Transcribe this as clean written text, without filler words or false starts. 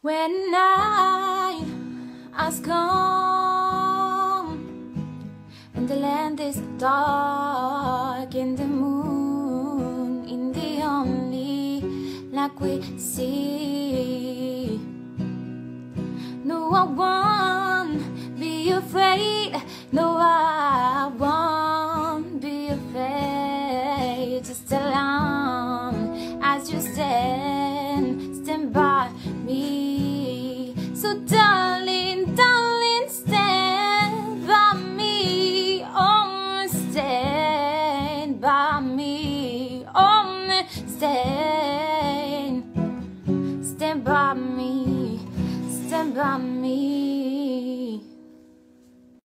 When night has come and the land is dark and the moon in the only light we see. No, I want